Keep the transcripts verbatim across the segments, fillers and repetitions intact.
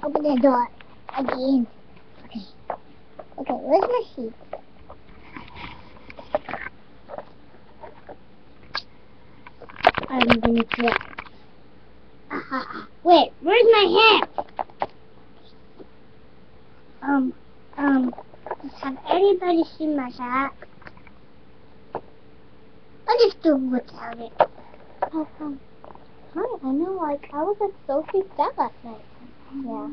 open the door again. Okay. Okay, where's my sheet? I'm gonna try. Uh, wait, where's my hat? Um, um, have anybody seen my hat? I'll just do without it. Oh, um, hi, I know, like, I was at Sophie's dad last night. Yeah.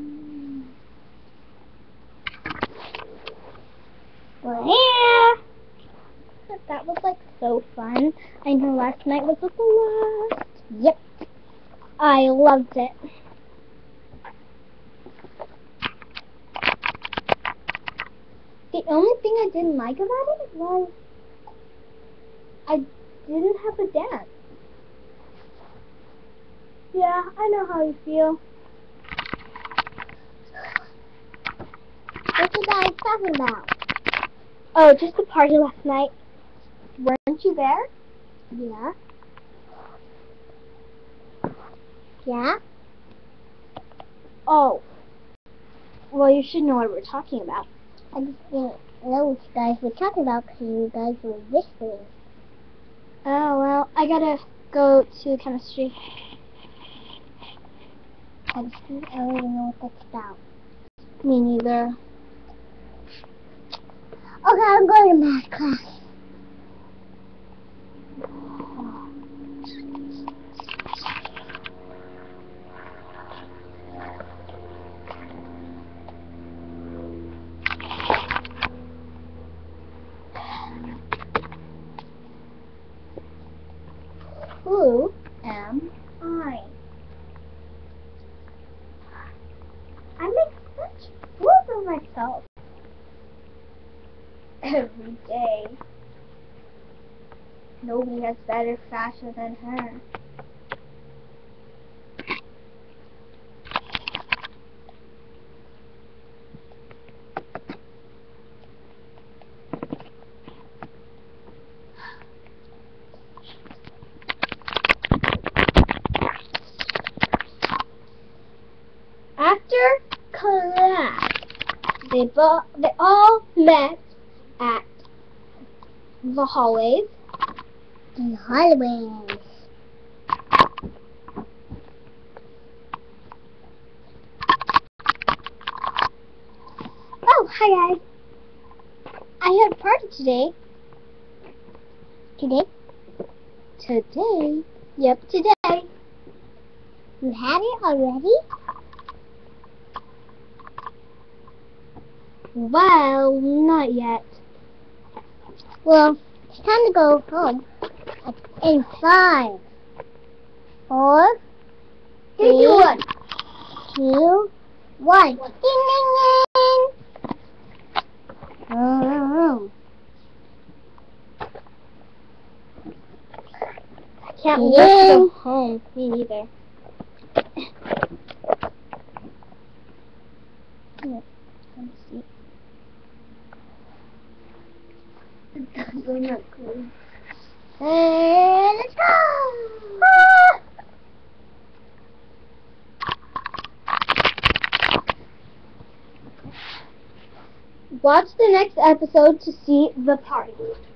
We're here! That was, like, so fun. I know last night was the blast. Yep. I loved it. The only thing I didn't like about it was I didn't have a dance. Yeah, I know how you feel. What you guys talking about? Oh, just the party last night. Weren't you there? Yeah. Yeah? Oh. Well, you should know what we're talking about. I just didn't know what you guys were talking about because you guys were whispering. Oh, well, I gotta go to chemistry. Chemistry? I don't even know what that's about. Me neither. Okay, I'm going to math class. Who am I? I make such fools of myself every day. Nobody has better fashion than her. After class, they, bo they all met at the hallways. The hallways. Oh, hi guys. I had a party today. Today? Today? Yep, today. You had it already? Well, not yet. Well, it's time to go home. In five, four, three, one. two, one. Ding ding ding! Oh, I can't wait to go home. Me neither. Here, let me see. we're not cool. And let's go! Ah! Watch the next episode to see the party.